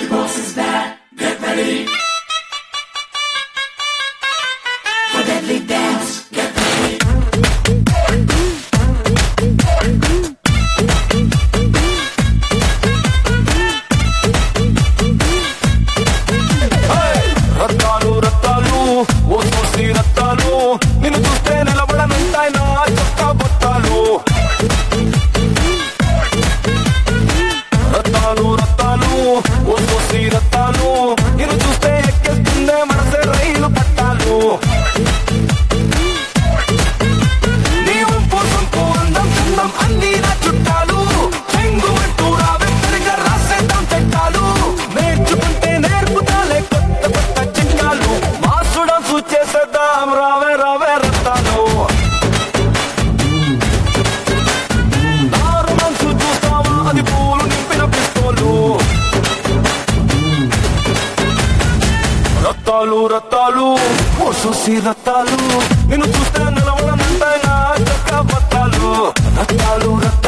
boss is back. Get ready for deadly dance. Get ready. Rattalu Rattalu ఓ చూసి రత్తాలు నిన్ను చూస్తే నిలబడనంటాయి నా చొక్కా బొత్తాలు రత్తాలు రత్తాలు ఓ చూసి రత్తాలు నిన్ను చూస్తే ఎక్కేస్తుందే మనసే రైలు పట్టాలు నీ వంపు సొంపు అందం చందం అన్నీ నా చుట్టాలు చెంగుమంటూ రావే సరిగా రాసేద్దాం చట్టాలు నేర్చుకుంటే నేర్పుతాలే కొత్త కొత్త చిట్కాలు మాసుడం చేసేద్దాం రావే రావే రత్తాలు నారు మనసు చూస్తావా అది పూలు నింపిన పిస్తోలు రత్తాలు రత్తాలు ఓ చూసి రత్తాలు నిన్ను చూస్తే నిలవడమంటాయి నా చక్క బత్తాలు రత్తాలు రత్తాలు